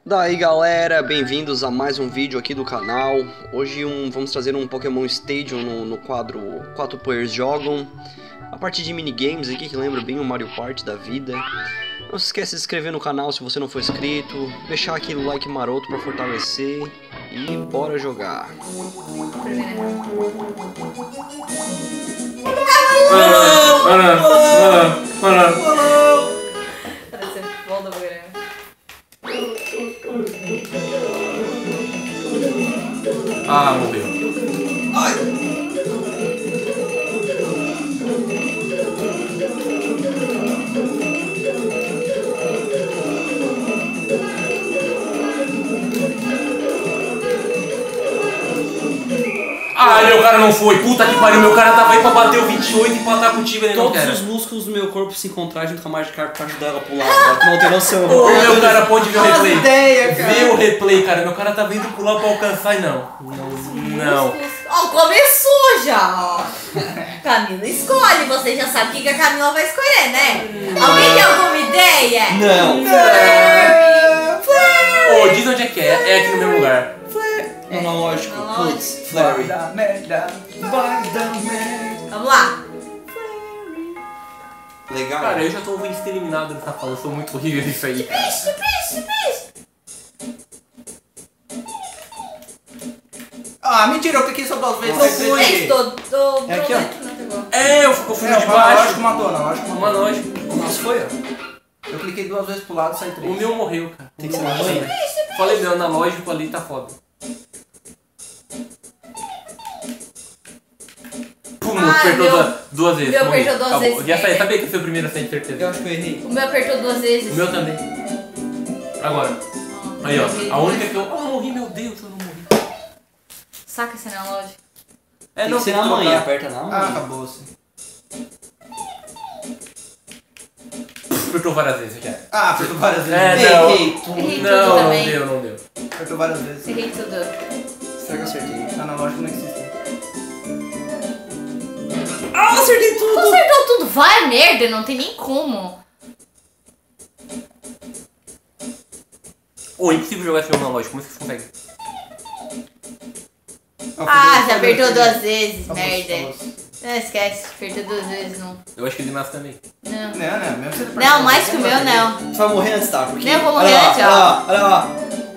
Daí galera, bem-vindos a mais um vídeo aqui do canal. Hoje vamos trazer um Pokémon Stadium no quadro 4 players jogam. A partir de minigames aqui que lembra bem o Mario Party da vida. Não se esqueça de se inscrever no canal se você não for inscrito. Deixar aquele like maroto pra fortalecer. E bora jogar. Parece foda, programa. Ah, morreu. Ai. Ah, meu cara não foi. Puta que pariu, meu cara tava aí pra bater o 28 e empatar contigo, ele não Todos quer. os músculos do meu corpo se encontraram junto com a Magikarp pra ajudar ela a pular. Cara. Tu não tem noção. Ô, meu cara pode ver o replay. Ideia, cara. Vê o replay, cara. Meu cara tava indo pular pra alcançar e não. Não. Ó, começou já, ó. Camila escolhe, você já sabe o que a Camila vai escolher, né? Alguém tem alguma ideia? Não. Ô, diz onde é que é. É aqui no mesmo lugar. Analógico. Analógico. Putz, Flurry. Vamos lá. Legal. Cara, eu já tô ouvindo ser eliminado nessa fala. Eu sou muito horrível nisso aí. Bicho. Ah, mentira, eu cliquei só duas vezes. Nossa. Não Ei, tô É aqui, ó. não pegou. É, eu fui de analógico baixo. matou, analógico matou. Uma lógica. Nossa, foi, ó. Eu cliquei duas vezes pro lado e saí O três. meu morreu, cara. Tem que ser na mãe. Falei, meu analógico ali tá foda. Pum, Ah, apertou meu- duas vezes. meu morri. apertou duas Acabou. vezes. Já sabia que eu fui o primeiro a sair de Eu certeza. acho que eu errei. O meu apertou duas vezes. O meu também. Agora. Aí, ó. Errei. A única que eu. Ah, morri, meu Deus, eu não morri. Saca esse analógico. É, Tem não, que ser tem na que mãe, trocar. aperta na mãe. Ah, acabou-se. Apertou várias vezes, já. Ah, apertou várias vezes. É, não. Errei tudo. Errei tudo Não, não também. deu, não deu. Apertou várias vezes. Errei tudo. Será que eu acertei? Analógico não existe. Ah, acertei Tu tudo! acertou tudo. Vai, merda, não tem nem como. Ô, é impossível jogar esse jogo analógico. Como é que você consegue? Ah, já apertou duas vezes, Acabou-se, merda. acabou-se. Não, esquece, apertou duas vezes, não. Eu acho que ele nasce também. Não. Não, mesmo se ele Não, mais que o meu, não. Tu vai morrer antes, tá? Porque... Não, eu vou morrer olha lá, antes, ó. olha lá, olha lá.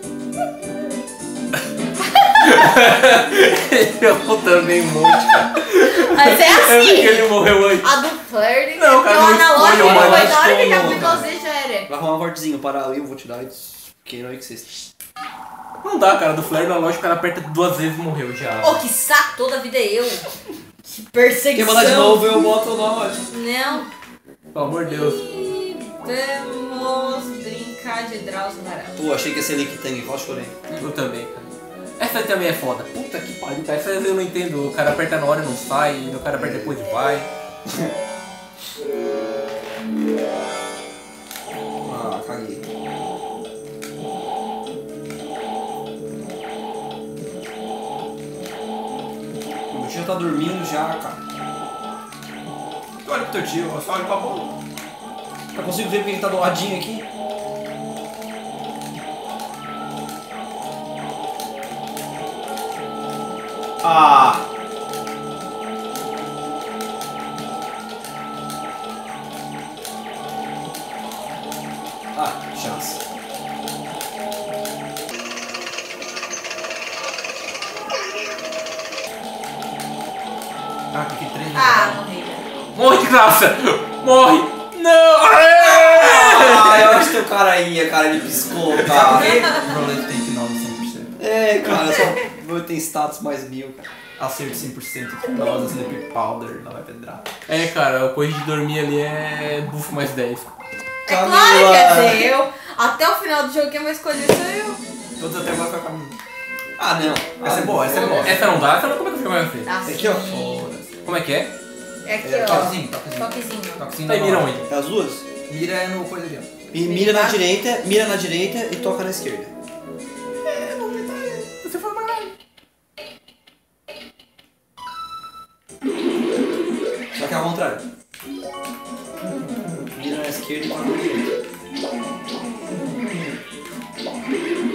Eu também um monte, cara. Mas é É porque assim. ele morreu antes. A do Flirting. Não, cara, o não analógico escolha, foi mas na hora que ele como, aplicou cara? você já era. Vai rolar um vortezinho, para ali, eu vou te dar. Porque não é que você... Não dá, cara. Do flare analógico, o cara aperta duas vezes e morreu já. Oh, que saco, toda a vida é eu. Que perseguição. Quer mandar de novo, eu boto o analógico. Não. Pelo amor de Deus. Vamos brincar de Drauzio Varela. Pô, achei que ia ser Link Tang, quase chorei. Eu também, cara. Essa aí também é foda. Puta que pariu, cara. Essa eu não entendo. O cara aperta na hora e não sai, o cara aperta depois e vai. Ah, caguei. O tio tá dormindo já, cara. Tu olha pro teu tio, eu só olho pra bola. Eu consigo ver porque ele tá do ladinho aqui. Ah! Ah, chance. Ah, cliquei três vezes. Ah, morri. Morre de graça! Morre! Não! Ah, eu acho que o cara ia, cara, ele piscou, cara. O rolete tem hipnose 100%. É, cara, só vou ter status mais 1000, cara. Acerto 100%, hipnose, sleep powder, não vai pedrar. É, cara, a coisa de dormir ali é buff mais 10. É claro que ia ser eu. Até o final do jogo quem vai escolher sou eu. Todos até agora foi pra mim. Ah, não. Essa é boa, essa é boa. Essa não dá? Essa não, como é que eu fico mais feio? Tá, Aqui, ó. Foda-se. Como é que é? é aqui, É, ó. toquezinho, toquezinho. Toquezinho. Toquezinho Aí na mira mão. onde? É as duas? Mira é no coisa ali, ó. Mira na direita e toca na esquerda. Você foi mais. Só que é ao contrário. Mira na esquerda e toca na direita.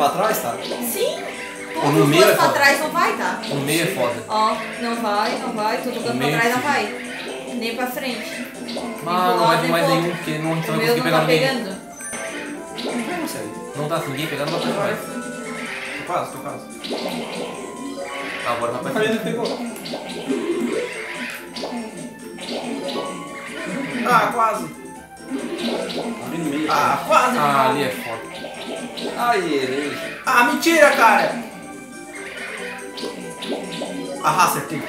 pra trás, tá? Sim. Ou no Tudo meio é pra foda. trás não vai, tá? No meio é foda. Ó, não vai, não vai. Tudo pra meio trás não sim. vai. Nem pra frente. Ah, não vai vir mais nenhum, porque não O vai meu conseguir não pegar tá no meio. pegando. Não consegue. Não tá, se ninguém pegar, não vai pegar mais. Tô quase, tô quase. Agora vai A pra Karina frente. pegou. Ah, quase. Ali no meio. Ah, quase. Ah, ali é foda. Aí. Ah, mentira, cara. Ah, acertei.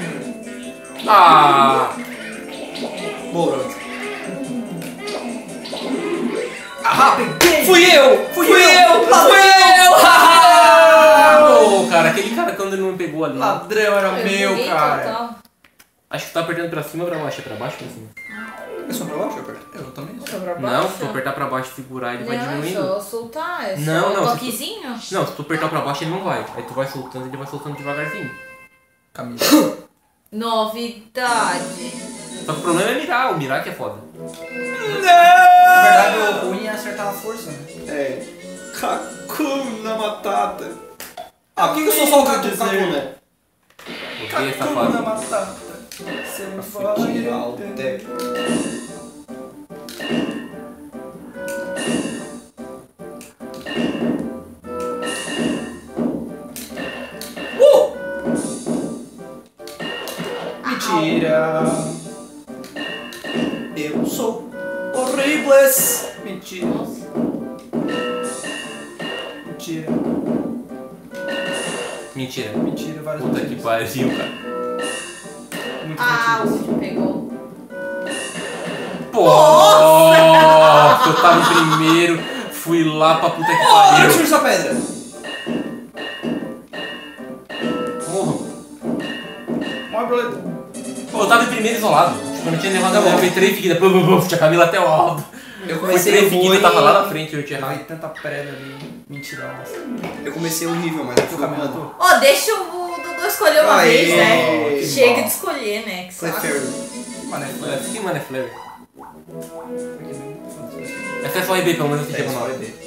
Ah! Boa, garoto. Ah, peguei. Fui eu. Ô, cara, aquele cara quando ele não me pegou ali. Ladrão era meu, buguei cara. total. Acho que tu tá apertando pra cima ou pra baixo? É pra baixo ou pra cima? É só pra baixo, eu aperto? Eu também. Só pra Não, baixo. se tu apertar pra baixo e segurar, ele vai Não, é diminuindo. só soltar, é só Não, não, um se tu- toquezinho. Não, se tu apertar pra baixo ele não vai. Aí tu vai soltando, ele vai soltando devagarzinho. Camila. Novidade. Só que o problema é mirar, o mirar que é foda. Na verdade, o ruim é acertar a força, né? É. Hakuna Matata. Ah, por que eu sou só o Hakuna, né? Odeio essa Hakuna fase. Matata. Você me fala direito. Mentira. Eu sou horribles. Mentira. Mentira. Mentira. Mentira, várias Puta que vezes. pariu, cara. Muito Ah, o mentiras. Cid pegou. Pô! Nossa, eu tava em primeiro, fui lá pra puta que Eu pariu. tiro essa pedra. Morro. Morre, boleto. Pô, eu tava em primeiro isolado. Tipo, eu não tinha levado a mão. Eu fui 3 seguidas. Tinha a Camila até o alto. Eu Foi 3 seguidas, eu tava lá na frente, eu tinha errado. Ai, tanta pedra ali. Mentira, nossa. Eu comecei horrível, mas eu fui caminhando. Ó, deixa o Dudu escolher uma Aê, vez, né? que Chega bom. de escolher, né? Que saco. Mané, Que mano é Flare? Essa é só RB, pelo menos tem que só nome. EB.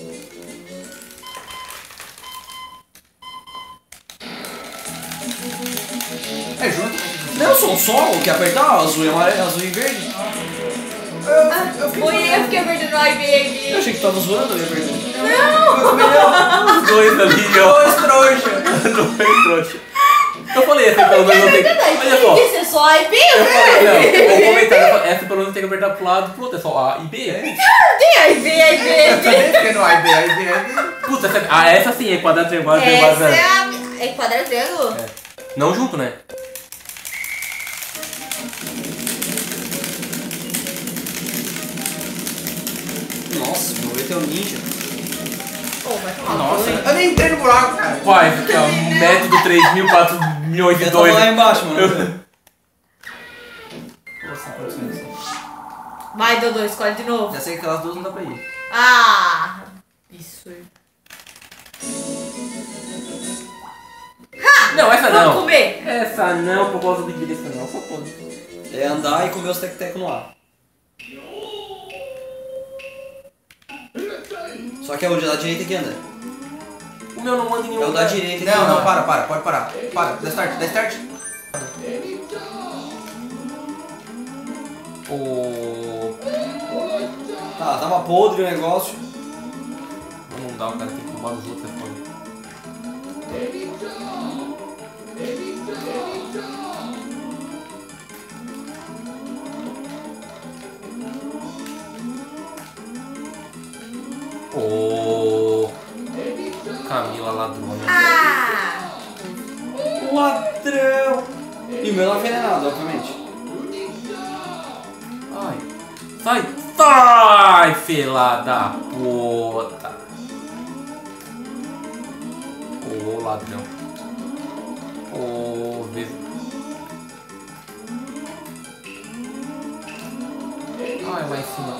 É junto? Não, sou um solo que apertar azul e amarelo, azul e verde. Fui eu que apertei no IB. Eu achei que tu tava zoando, eu ia perder. Os dois ali, ó. Dois trouxa. Dois trouxa. Eu falei, essa pelo menos não tem que... Olha só. Isso é só IB, Eu falei, velho. não, o comentário, essa pelo menos tem que apertar pro lado, pro outro, é só A e B. Tem IB. Também fiquei no IB. Puta, essa sim é quadrado, triângulo, triângulo, Essa é a... É quadrado triângulo? É. Não junto, né? Nossa, meu leite é um ninja. Pô, vai tomar Nossa, banho. eu nem entrei no buraco, cara. Vai, aqui ó, método 3 mil, 4 milhões e Eu tava 2. lá embaixo, mano. Nossa, condições. Vai, Dodô, escolhe de novo. Já sei que aquelas duas não dá pra ir. Ah, isso. Não, essa Vamos não. comer. Essa não, por causa do direcional, só pode. É andar e comer os tec-tec no ar. Só que é o da direita que anda. O meu não anda em nenhum É o da lugar. direita que Não, anda. não, para. pode parar. Para, dá start. O... Tá, tava podre o negócio. Não dá, o cara tem que roubar dos outros, é foda. Ô... Camila ladrona. Ah, Ladrão! E o meu não é envenenado, obviamente. Ai. Sai, fela da puta. Ô, ladrão. Ô, vejo. Ai, lá em cima.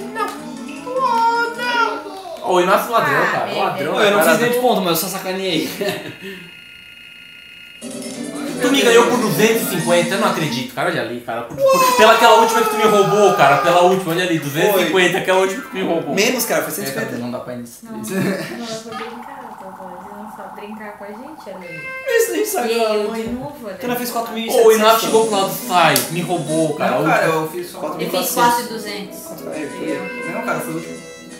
Ô, e nosso ladrão, Ah, cara. O ladrão. Eu não cara, fiz nem de ponto, mas eu só sacaneei. Tu me ganhou por 250, eu não acredito, cara. Olha ali, cara. Pela aquela última que tu me roubou, cara. Pela última, olha ali, 250, aquela última que tu me roubou. Menos, cara, foi 150. Não dá pra isso. Não, não dá pra brincar, tá? Não sabe brincar com a gente, ali. Isso nem sabe. E eu de novo, né? Tu não fez 4.700. Ô, o Inato chegou pro lado, sai, me roubou, cara. Não, cara, eu fiz só 4.400. Eu fiz 4.200. Não, cara, foi o último.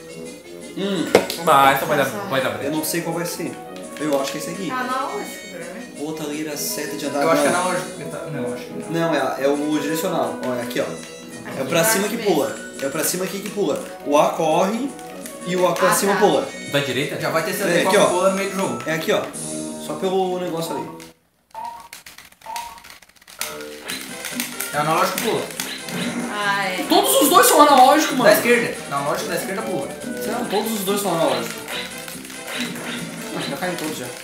Vai, essa vai dar Eu brecha. não sei qual vai ser. Eu acho que é esse aqui. Tá na lógica, pra mim. Outra lira, seta de andar. Eu acho que é na loja. Não, acho que não. Não, é o direcional. Ó, é aqui, ó. É o pra cima que pula. É o pra cima aqui que pula. O A corre e o A pra cima tá. pula. Da direita? Já vai ter É, CD aqui, ó. Coca-Cola no meio do jogo. É aqui, ó. Só pelo negócio ali. É analógico pula. Ah, é. Todos os dois são analógicos, Da esquerda. Na lógica da esquerda pula. Não, todos os dois são analógicos. Ah, já caem todos já.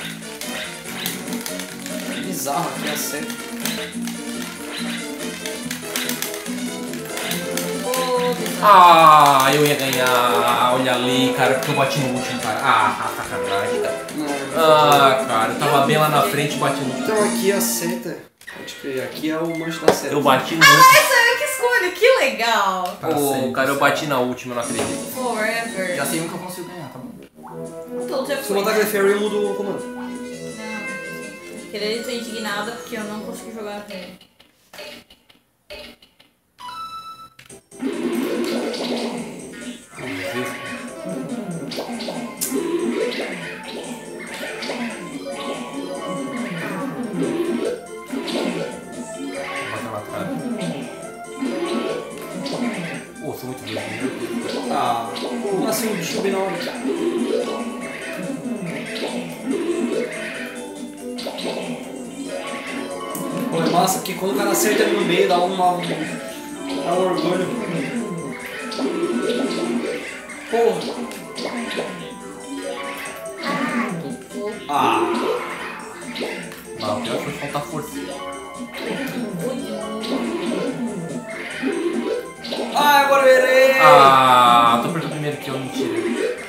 Bizarro aqui a seta. Ah, eu ia ganhar. Olha ali, cara, porque eu bati no último, cara. Ah, sacanagem, cara. Ah, cara, eu tava bem lá na frente e bati no último. Então aqui a seta. Pode crer, aqui é o manche da seta. Eu bati no último. Essa eu que escolho, que legal. Pô, cara, eu bati na última, eu não acredito. Forever. Já sei um que eu consigo ganhar, tá bom? Todo já Se eu fui. botar Clefairy, eu mudo o comando. Não. Querer tô indignada porque eu não consegui jogar com ele. Pô, sou muito doido. Ah, como assim o bicho bem na hora? Pô, é massa, porque quando o cara acerta ali no meio, dá um orgulho. Porra. Ah. Não, o pior foi faltar força. Ah, agora eu errei! Ah, tô apertando primeiro que eu, mentira.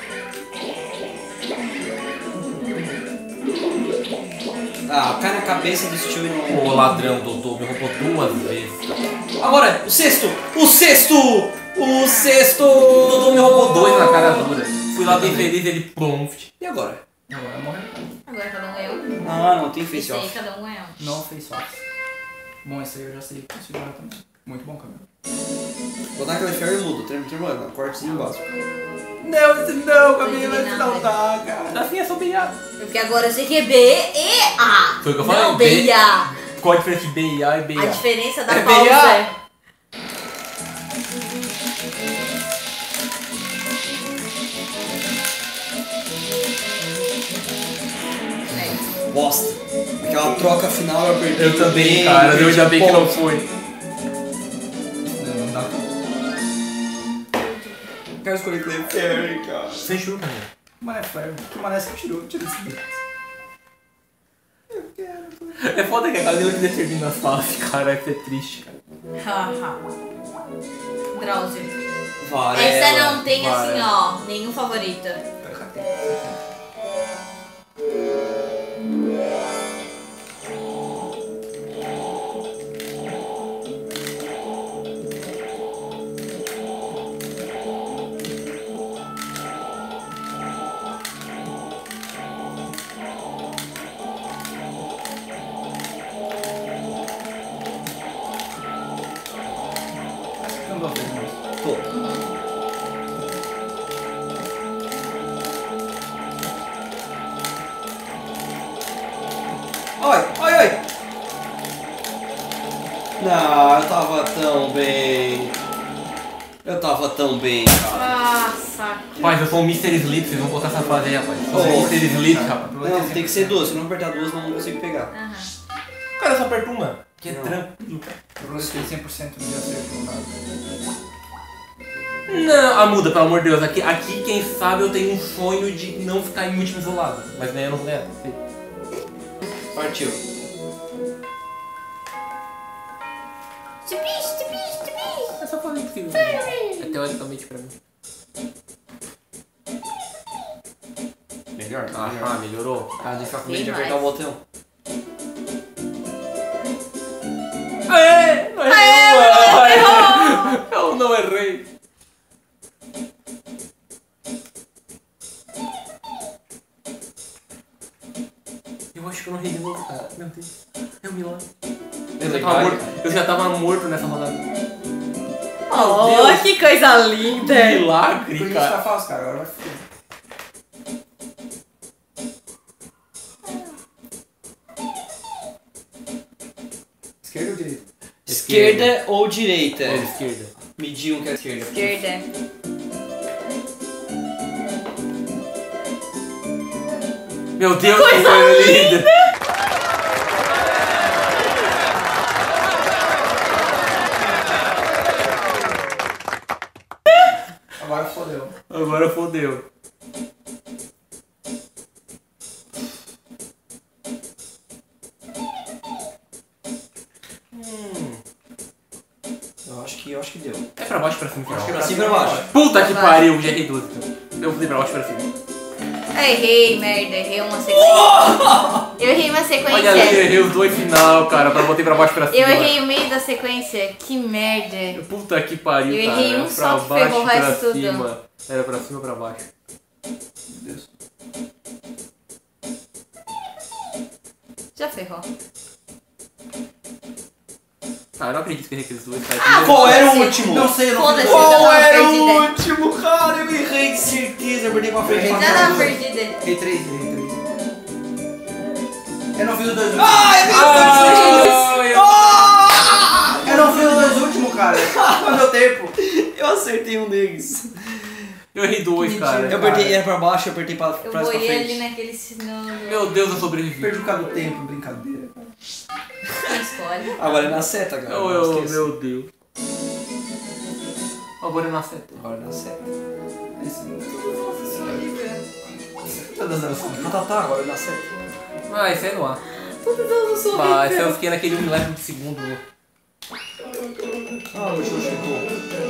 Ah, cai na cabeça desse tio e não... Ô, ladrão, doutor, me roubou 2 vezes. Agora, o sexto! O sexto! O sexto! O doutor me roubou 2 na cara dura. Fui lá bem feliz, ele prompt. E agora? Agora morreu. Agora cada um ganhou um. Ah, não, tem Esse face aí off. cada um ganhou um. Não fez off. Bom, esse aí eu já sei que consigo ganhar também. Muito bom, Camilo. Vou dar aquele ferro e mudo, terminando, cortezinho básico. Não, esse não, Camilo, esse não dá, cara. Assim é só B e A. Porque agora eu sei que é B e A. Foi o que eu falei? Não, B e A. Qual a diferença de B e A e B e A A? diferença da É B pausa e A. é... Bosta. Aquela troca final eu apertei. Eu também, bem, cara, eu já perdi bem que não ponto. foi. Não dá. Quero escolher Clefairy, cara. Sem chuva, né? Mané Flare. Que mané você tirou? Tira esse dedo. É foda que a Camila que determina as fases, cara, isso é triste, cara. Haha. Drauzio. Varela. Essa não tem assim, Varela. ó, nenhum favorito. Não dou vezes mais. Tô. Oi, oi, oi! Não, eu tava tão bem. Eu tava tão bem, cara. Ah, saco. Rapaz, eu sou um Mr. Sleep, vocês vão botar essa fase aí, rapaz. Eu sou Oh. um Mr. Sleep, rapaz. Não, tem que ser duas. Se não apertar duas, não consigo pegar. Aham. Cara, eu só aperto uma. Que é Não. tranquilo. Eu coloquei 100% no dia certo colocado. Não, ah, muda, pelo amor de Deus. Aqui, quem sabe, eu tenho um sonho de não ficar em último isolado. Mas ganhar eu não vou ganhar. Partiu. É só fazer impossível. É teoricamente pra mim. Melhor? Ah, melhorou? Ah, de ficar com medo de Bem apertar o mais. botão. não errei. Eu acho que eu não errei de novo, cara. Meu Deus. É um milagre. Eu já tava morto nessa rodada. Oh, que coisa linda! Milagre, Por isso cara. tá fácil, cara. Agora vai ficar. Esquerda ou direita? Esquerda ou direita? É, esquerda. Medir um que é esquerda. Esquerda. Meu Deus, que coisa linda. Agora fodeu. Agora fodeu. Eu acho que deu. É pra baixo e pra cima. Acho que Pra cima e pra baixo. Puta que Vai. pariu, já errei duas então. Eu fui pra baixo e pra cima. Errei, merda. Errei uma sequência. Eu errei uma sequência. Olha ali, eu errei os dois final, cara, pra botei pra baixo e pra cima. Eu errei o meio da sequência. Que merda. Puta que pariu, Eu cara. errei um Era só pra que baixo pegou o e pra resto tudo. cima. Era pra cima ou pra baixo? Meu Deus. Já ferrou. Ah, eu não acredito que eu errei aqueles dois, cara. Qual era o Foda-se. último? Não sei, eu não Foda-se, fiz. eu já Qual tava era o perdida. último, cara? Eu errei de certeza. Eu perdi pra frente. Já tava perdida. Errei 3, errei 3. Eu não fiz os dois últimos. Eu não fiz os dois últimos, cara. Não deu tempo. Eu acertei um deles. Eu errei dois, cara. Eu apertei era pra baixo, eu apertei pra Eu trás pra boiei ali frente. naquele sinal. Meu Deus, eu sobrevivi. Perdi o cabo do tempo, brincadeira. Não escolhe. Agora é na seta, cara. não esqueça. Meu Deus. Agora é na seta. Agora é na seta. É isso aí. Todas elas são. Tá, agora é na seta. Ah, esse é no ar. Tudo sou Ah, esse eu fiquei naquele milésimo de segundo. Ah, o Xuxa chegou.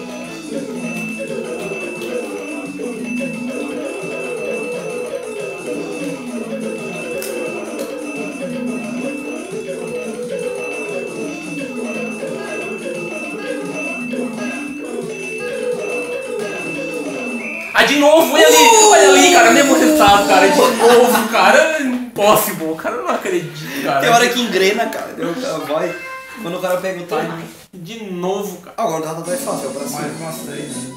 Ah, de novo, olha ali, cara, mesmo resultado, cara, de novo, cara, impossible, cara, eu não acredito, cara. Tem hora que engrena, cara. Vai. Quando o cara pega o time. De novo, cara. Agora o dado vai fácil, é o pra cima. Mais umas 3, né?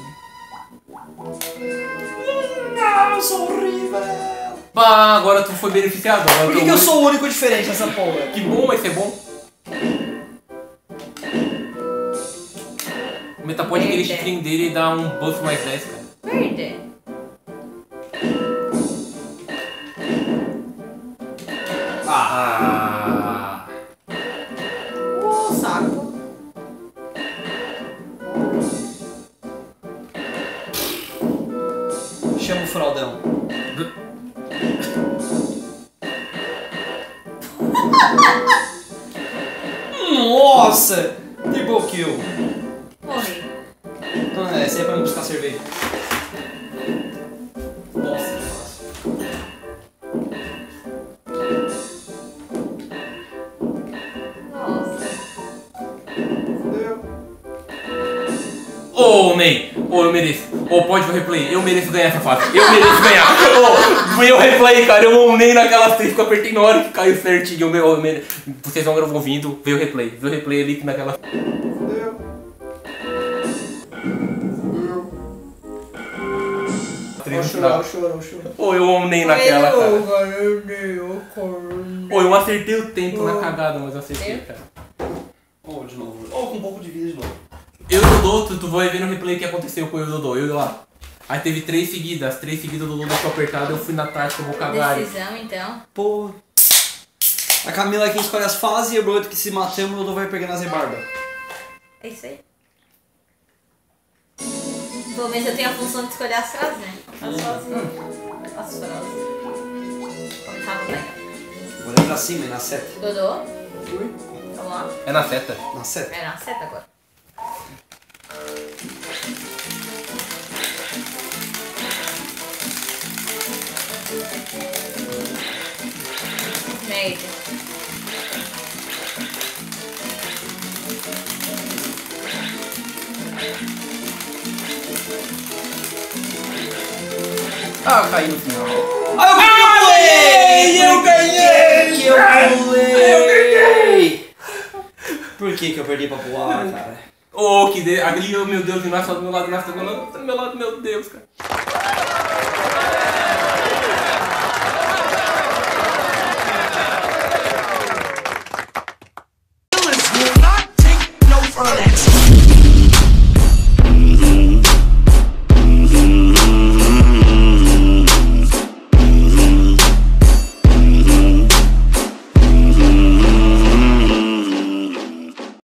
Não, eu sou horrível. Bah, agora tu foi beneficiado. Agora Por que eu sou o único diferente nessa porra? Que bom, vai ser bom. O Metapod aquele string dele dá um buff mais 10, cara. Merda. Ah. Saco. Chama o fraldão. Nossa! Triple kill. Morri. Então, essa aí é pra mim buscar cerveja. Nossa, que fácil. Nossa. Ô, Ney! Ô, eu mereço. Ô, pode ver o replay. Eu mereço ganhar essa fase. Eu mereço ganhar. Ô, meu replay, cara. Eu amei naquelas 3 que eu apertei na hora que caiu certinho. Eu mereço. Vocês vão ouvindo, vê o replay. Vê o replay ali que naquela... Chorou. Ô, eu amei naquela, cara. Ô, eu acertei o tempo na cagada, mas eu acertei, cara. Ou de novo. Ou com um pouco de vida de novo. Eu e o Dodô, tu vai ver no replay o que aconteceu com eu e o Dodô. Eu lá. Aí teve 3 seguidas. As 3 seguidas do Dodô deixou apertado. Eu fui na tática, eu vou cagar. Decisão, então. Pô. A Camila aqui escolhe as fases e o Bruto que se matamos, o Dodô vai pegando as rebarba. É isso aí. Pelo menos eu tenho a função de escolher as frases, né? As frases. As frases. Começava bem. Vou ler pra cima e na seta. Dodô. Vamos lá. É na seta. Na seta? É na seta agora. Merda. Ah, eu caí no final. Eu ganhei! Eu ganhei! Por que eu perdi pra voar, cara? Oh, ali, meu Deus, o Inácio tá do meu lado, o Inácio tá do meu lado, meu Deus, cara.